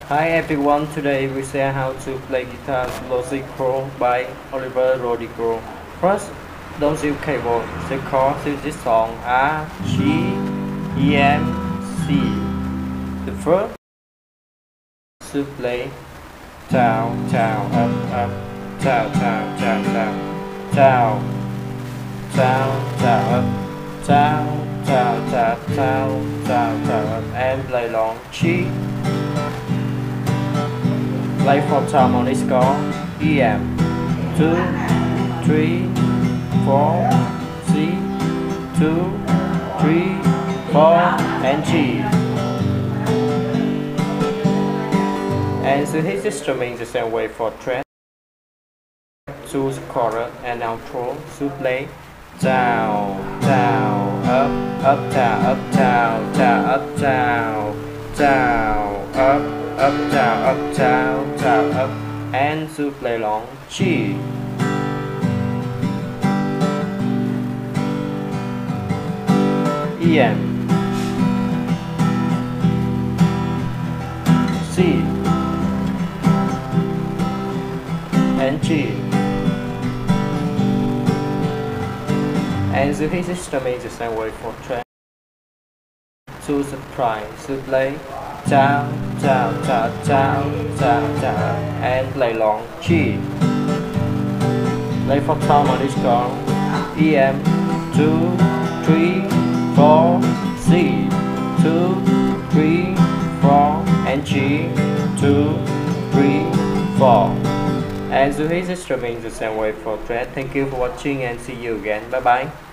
Hi everyone, today we see how to play guitar Rodrigo by Olivia Rodrigo. First, don't use keyboard. The chords in this song are G, E, M, C. The first to play down, down, up, down, down, down, down, down, down, down, up, down, down, down, down, down, down, up, and play long G. Play for time on this score. EM 2, 3, 4, C, 2, 3, 4, and G. And so his instrument the same way for track. Choose chorus and outro. So play down, down, up, down, up, down, down, up, down, down, up, down, down, down, up, and to play long G. EM C and G. And the his instrument the same way for track. To surprise, to play down, down, down, down, down, down, and play long G. Play for time on this score. EM 2, 3, 4, C 2, 3, 4, and G 2, 3, 4. And so his instrument the same way for track. Thank you for watching and see you again. Bye bye.